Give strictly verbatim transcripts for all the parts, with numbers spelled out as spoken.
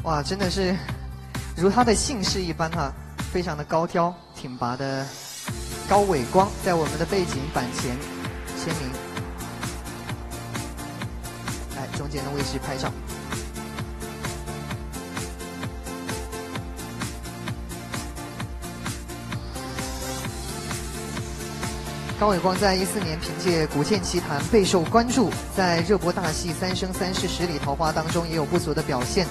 哇，真的是如他的姓氏一般哈、啊，非常的高挑挺拔的高伟光，在我们的背景板前签名。来，中间的位置拍照。高伟光在一四年凭借《古剑奇谭》备受关注，在热播大戏《三生三世十里桃花》当中也有不俗的表现。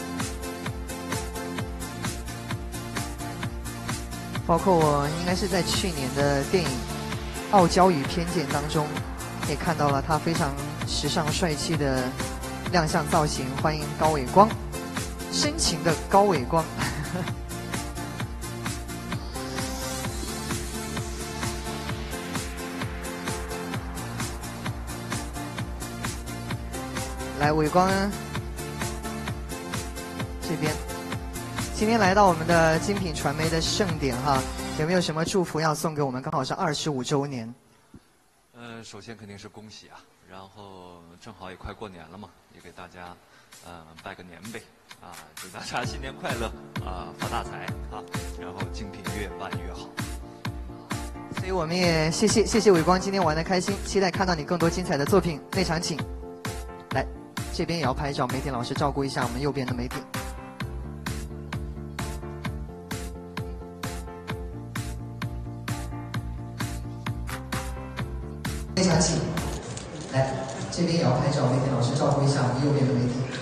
包括我应该是在去年的电影《傲娇与偏见》当中，也看到了他非常时尚帅气的亮相造型。欢迎高伟光，深情的高伟光。来，伟光这边，今天来到我们的精品传媒的盛典哈，有没有什么祝福要送给我们？刚好是二十五周年。 呃，首先肯定是恭喜啊，然后正好也快过年了嘛，也给大家呃拜个年呗啊，祝大家新年快乐啊，发大财啊，然后精品越办越好。 所以我们也谢谢谢谢伟光今天玩得开心，期待看到你更多精彩的作品。内场请。来，这边也要拍照，媒体老师照顾一下我们右边的媒体。内场请。来，这边也要拍照，媒体老师照顾一下我们右边的媒体。